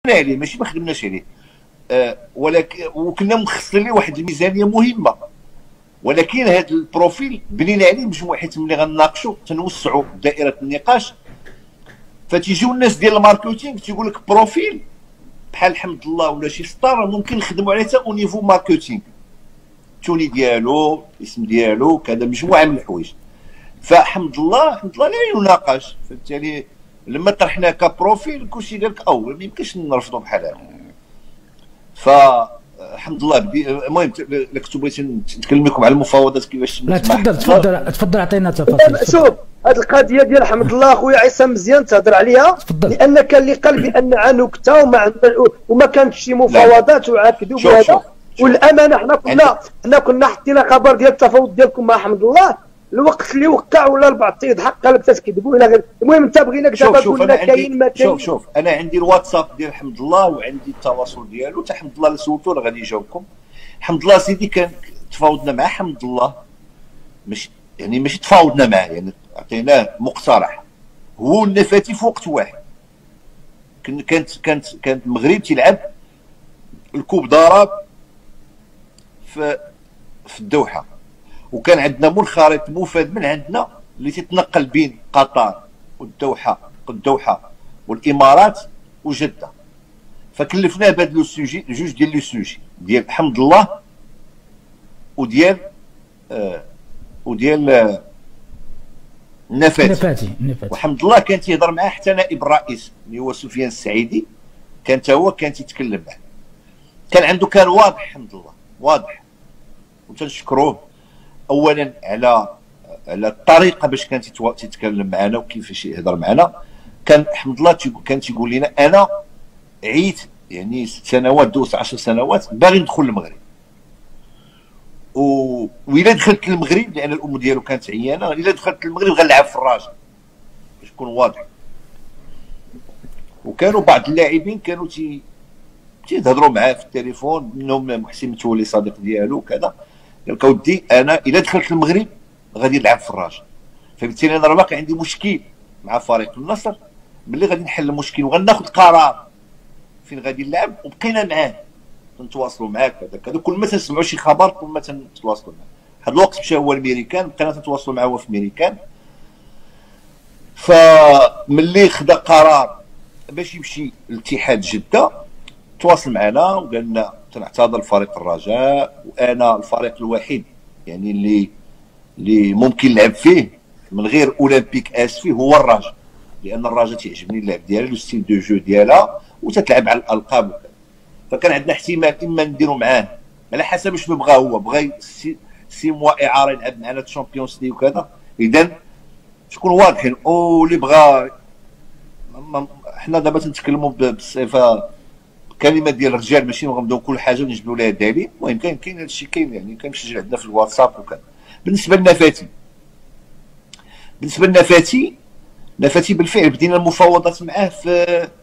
عليه ماشي ما خدمناش عليه، ولكن وكنا مخصصين ليه واحد الميزانيه مهمه، ولكن هذا البروفيل بنينا عليه مجموعه، حيت ملي غنناقشوا تنوسعوا دائره النقاش، فتيجيو الناس ديال الماركتينغ تيقول لك بروفيل بحال حمد الله ولا شي ستار ممكن نخدموا عليه حتى او نيفو ماركتينغ، التوني ديالو، الاسم ديالو، كذا مجموعه من الحوايج. فحمد الله لا يناقش، فبالتالي لما طرحناه كبروفيل كلشي قال لك او ما يمكنش نرفضوا بحال هذا. فالحمد لله المهم الا كنتو بغيتي نتكلم لكم على المفاوضات كيفاش. لا تفضل عطينا تفاصيل. شوف هذه القضيه ديال حمد الله خويا عصام مزيان تهضر عليها، لان كان اللي قال بان عا نكته وما كانتش شي مفاوضات وعاكدوا بهذا. والامانه حنا كنا حطينا خبر ديال التفاوض ديالكم مع حمد الله الوقت اللي وقع، ولا البعض تيضحك قال لك تكذبوا الى غير. المهم انت بغيناك دابا تقول لنا كاين ما كاين. شوف انا عندي الواتساب ديال حمد الله وعندي التواصل ديالو، حتى حمد الله اللي سولتو راه غادي يجاوبكم. حمد الله سيدي كان تفاوضنا مع حمد الله، ماشي تفاوضنا معاه، يعني عطيناه مقترح هو والنفاتي في وقت واحد. كانت المغرب تيلعب الكوب ضرب في الدوحه، وكان عندنا منخرط مفاد من عندنا اللي تتنقل بين قطر والدوحه والامارات وجده. فكلفناه بهذا لو سوجي، جوج ديال لو سوجي ديال حمد الله وديال النفاتي. وحمد الله كان تيهضر معاه حتى نائب الرئيس اللي هو سفيان السعيدي، كان حتى هو كان تيتكلم معاه. كان واضح حمد الله واضح، وتنشكروه اولا على الطريقه باش كان تيتكلم معنا وكيفاش يهضر معنا. كان حمد الله كان تيقول لنا انا عيت يعني 6 سنوات دوزت 10 سنوات باغي ندخل المغرب، وإلا دخلت المغرب لان الام ديالو كانت عيانه، الا دخلت المغرب غنلعب في الراجل باش نكون واضح. وكانوا بعض اللاعبين كانوا تيهضروا معاه في التليفون، منهم محسن متولي صديق ديالو وكذا، قال لك اودي انا الا دخلت المغرب غادي نلعب في الراجل. فبالتالي انا راه باقي عندي مشكل مع فريق النصر، ملي غادي نحل المشكل وغناخذ قرار فين غادي نلعب، وبقينا معاه نتواصلوا معاه كذا كل ما تسمعوا شي خبر كل ما تتواصلوا معاه. هذا الوقت مشى هو الميريكان، بقينا تتواصلوا معاه هو في الميريكان. فملي خدا قرار باش يمشي لاتحاد جده تواصل معنا وقال لنا تنعتذر فريق الرجاء، وانا الفريق الوحيد يعني اللي ممكن نلعب فيه من غير اولمبيك اسفي هو الرجاء، لان الرجاء تيعجبني اللعب ديالها، لو ستيل دو جو ديالها، وتتلعب على الالقاب وكذا. فكان عندنا احتمال اما نديروا معاه على حسب واش بغا، هو بغى 6 موا اعاره يلعب معنا الشامبيونز ليغ وكذا، اذا تكون واضحين. او اللي بغى حنا دابا تنتكلموا بالصفه كلمه ديال الرجال، ماشي نغمضوا كل حاجه ونجبدوا لها دليل. المهم كاين هذا الشيء، كاين يعني كان مسجل عندنا في الواتساب وكذا. بالنسبه لنفاتي بالفعل بدينا المفاوضات معاه في